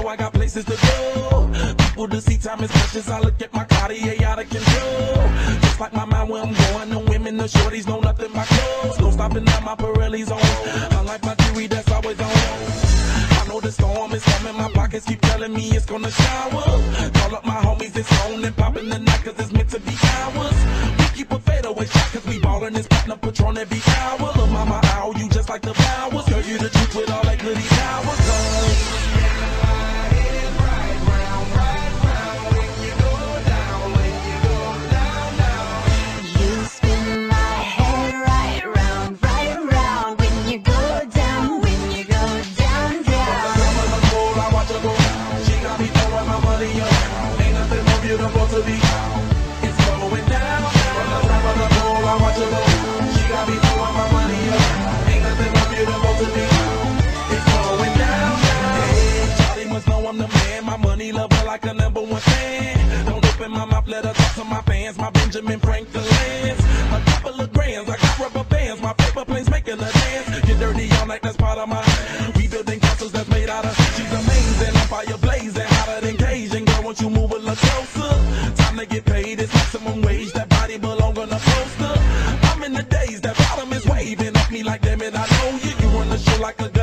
I got places to go. People to see, time is precious. I look at my Cartier out of control. Just like my mind where I'm going. The women, the shorties know nothing but clothes. No stopping at my Pirelli's on. Unlike my jewelry that's always on. I know the storm is coming. My pockets keep telling me it's gonna shower. Call up my homies, it's on and popping the night 'cause it's meant to be ours. We keep a fadeaway shot 'cause we ballin' this platinum Patron every hour. Look, mama, ow, you just like the flowers. Girl, you the truth with all that goody powers. Beautiful to be, it's going down. From the top of the pole, I watch her go. She got me throwing my money up. Ain't nothing more beautiful to be, it's going down. Hey, Charlie must know I'm the man. My money lover like a #1 fan. Don't open my mouth, let her talk to my fans. My Benjamin Franklin's, a couple of grands. I got rubber bands. My paper planes making a dance. Get dirty all night, that's part of my. We building castles that's made out of. She's amazing, I'm fire blazing, hotter than Cajun. Girl, won't you move a little closer? Time to get paid, it's maximum wage. That body belong on a poster. I'm in the days, that bottom is waving at me like, damn it, I know you. You run the show like a